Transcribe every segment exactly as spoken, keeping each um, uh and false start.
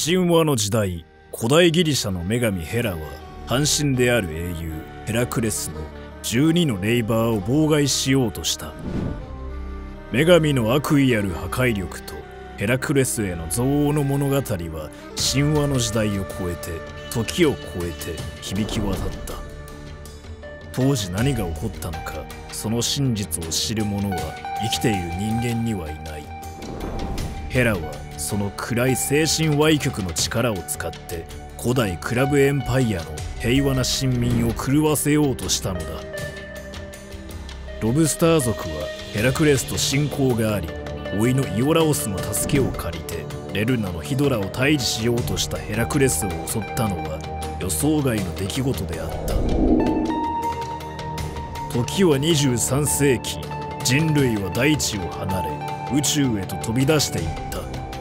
神話の時代、古代ギリシャの女神ヘラは半身である英雄ヘラクレスのじゅうにのレイバーを妨害しようとした。女神の悪意ある破壊力とヘラクレスへの憎悪の物語は神話の時代を超えて時を超えて響き渡った。当時何が起こったのか、その真実を知る者は生きている人間にはいない。ヘラはその暗い精神歪曲の力を使って古代クラブエンパイアの平和な臣民を狂わせようとしたのだ。ロブスター族はヘラクレスと親交があり、甥のイオラオスの助けを借りてレルナのヒドラを退治しようとしたヘラクレスを襲ったのは予想外の出来事であった。時はにじゅうさんせいき、人類は大地を離れ宇宙へと飛び出していった。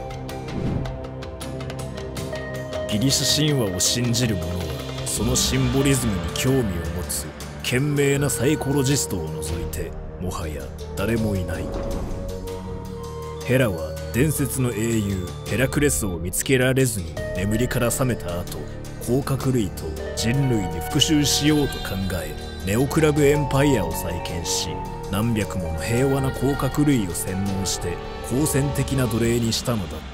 ギリシャ神話を信じる者はそのシンボリズムに興味を持つ賢明なサイコロジストを除いてもはや誰もいない。ヘラは伝説の英雄ヘラクレスを見つけられずに眠りから覚めた後、甲殻類と人類に復讐しようと考えネオクラブエンパイアを再建し、何百もの平和な甲殻類を洗脳して好戦的な奴隷にしたのだった。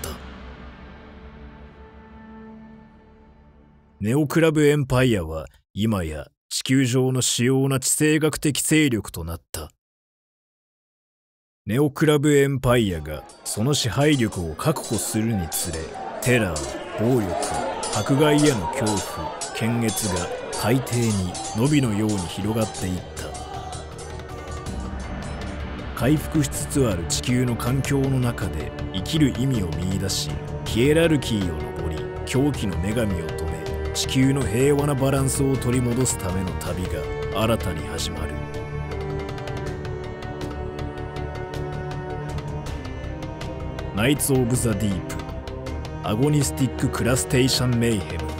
ネオクラブエンパイアは今や地球上の主要な地政学的勢力となった。ネオクラブエンパイアがその支配力を確保するにつれ、テラー、暴力、迫害への恐怖、検閲が海底に野火のように広がっていった。回復しつつある地球の環境の中で生きる意味を見出し、ヒエラルキーを登り狂気の女神を止め、地球の平和なバランスを取り戻すための旅が新たに始まる。ナイツ・オブ・ザ・ディープ、アゴニスティック・クラステーション・メイヘム。